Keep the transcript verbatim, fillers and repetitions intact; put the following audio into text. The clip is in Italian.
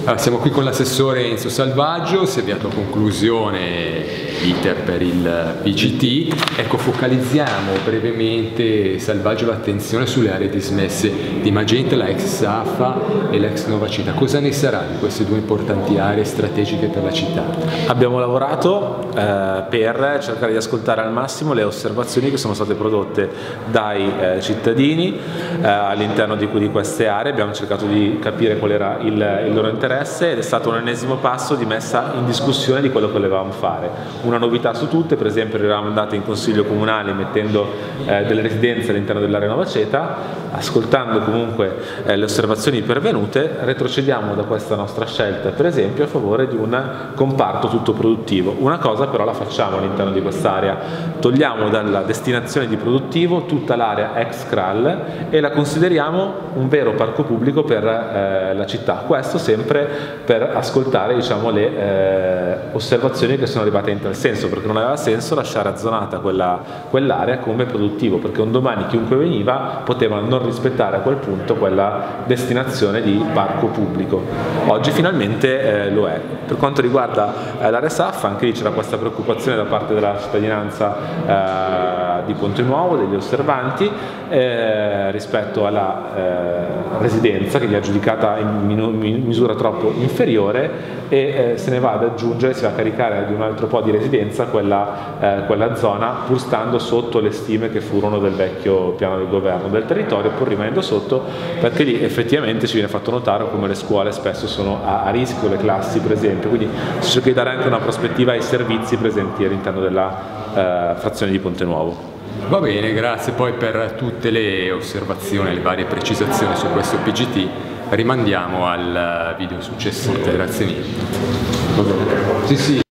Allora, siamo qui con l'assessore Enzo Salvaggio, si è avviato a conclusione l'iter per il P G T. Ecco, focalizziamo brevemente, Salvaggio, l'attenzione sulle aree dismesse di Magenta, la ex Safa e l'ex Nova Città. Cosa ne sarà di queste due importanti aree strategiche per la città? Abbiamo lavorato eh, per cercare di ascoltare al massimo le osservazioni che sono state prodotte dai eh, cittadini eh, all'interno di, di queste aree. Abbiamo cercato di capire qual era il, il loro interesse ed è stato un ennesimo passo di messa in discussione di quello che volevamo fare. Una novità su tutte, per esempio eravamo andati in consiglio comunale mettendo eh, delle residenze all'interno dell'area Nova Città, ascoltando comunque eh, le osservazioni pervenute, retrocediamo da questa nostra scelta per esempio a favore di un comparto tutto produttivo. Una cosa però la facciamo all'interno di quest'area, togliamo dalla destinazione di produttivo tutta l'area ex C R A L e la consideriamo un vero parco pubblico per eh, la città, questo sempre per ascoltare, diciamo, le eh, osservazioni che sono arrivate in tal senso, perché non aveva senso lasciare azzonata quella, quell'area come produttivo, perché un domani chiunque veniva poteva non rispettare a quel punto quella destinazione di parco pubblico. Oggi finalmente eh, lo è. Per quanto riguarda eh, l'area S A F, anche lì c'era questa preoccupazione da parte della cittadinanza eh, di Ponte Nuovo, degli osservanti, eh, rispetto alla eh, residenza che gli ha giudicata in misura troppo inferiore e eh, se ne va ad aggiungere, si va a caricare di un altro po' di residenza quella, eh, quella zona, pur stando sotto le stime che furono del vecchio piano del governo del territorio, pur rimanendo sotto, perché lì effettivamente ci viene fatto notare come le scuole spesso sono a, a rischio, le classi per esempio, quindi si cerca di dare anche una prospettiva ai servizi presenti all'interno della eh, frazione di Ponte Nuovo. Va bene, grazie poi per tutte le osservazioni, le varie precisazioni su questo P G T. Rimandiamo al video successivo. Grazie mille. Sì, sì.